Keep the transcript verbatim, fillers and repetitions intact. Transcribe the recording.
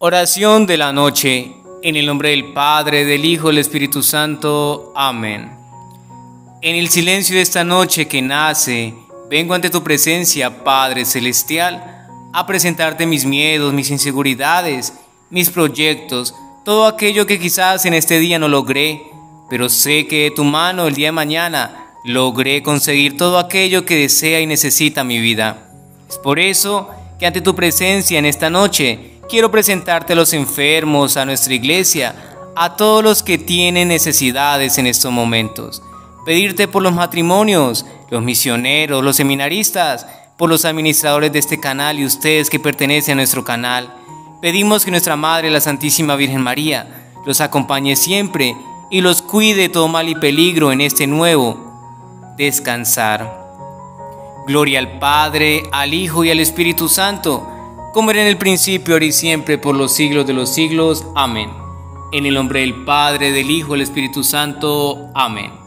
Oración de la noche. En el nombre del Padre, del Hijo y del Espíritu Santo. Amén. En el silencio de esta noche que nace, vengo ante tu presencia, Padre Celestial, a presentarte mis miedos, mis inseguridades, mis proyectos, todo aquello que quizás en este día no logré, pero sé que de tu mano el día de mañana logré conseguir todo aquello que desea y necesita mi vida. Es por eso que ante tu presencia en esta noche quiero presentarte a los enfermos, a nuestra iglesia, a todos los que tienen necesidades en estos momentos. Pedirte por los matrimonios, los misioneros, los seminaristas, por los administradores de este canal y ustedes que pertenecen a nuestro canal. Pedimos que nuestra Madre, la Santísima Virgen María, los acompañe siempre y los cuide de todo mal y peligro en este nuevo descansar. Gloria al Padre, al Hijo y al Espíritu Santo, como era en el principio, ahora y siempre, por los siglos de los siglos. Amén. En el nombre del Padre, del Hijo y del Espíritu Santo. Amén.